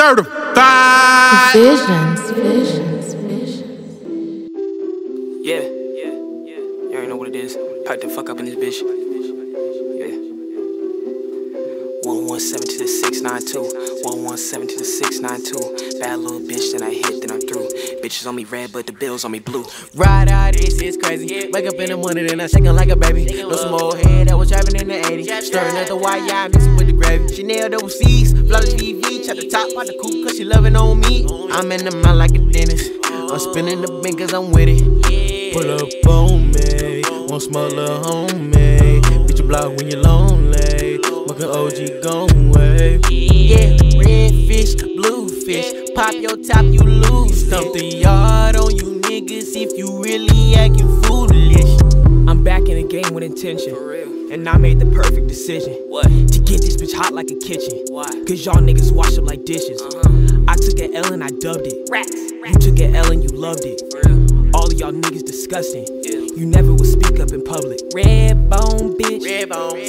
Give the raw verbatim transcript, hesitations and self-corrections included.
Certified. Visions, visions, visions. Yeah, yeah, yeah. You already know what it is. Pipe the fuck up in this bitch. Yeah. one one seven to the six nine two. one one seven to the six nine two. Bad little bitch, then I hit, then I'm through. Bitches on me red, but the bills on me blue. Ride out, this is crazy. Wake up in the morning, then I shaking like a baby. Know some old head that was trapping in the eighties. Stirring at the white, yeah, mixing with the gravy. Chanel double C's, flawless V V. Chop the top out the coupe, cause she loving on me. I'm in the mouth like a dentist. I'm spinning the bin cause I'm with it. Pull up on me, won't smell a homemade. Bitch, you block when you're lonely. Fuck an O G gon' wave. Yeah, red fish, blue fish. Pop your top, you lose. Stomp the yard on you niggas if you really acting foolish. I'm back in the game with intention. And I made the perfect decision. What? To get this bitch hot like a kitchen. Why? Cause y'all niggas wash up like dishes. Uh-huh. I took an L and I dubbed it. Rats. You took an L and you loved it. All of y'all niggas disgusting. Yeah. You never would speak up in public. Red bone bitch. Red bone.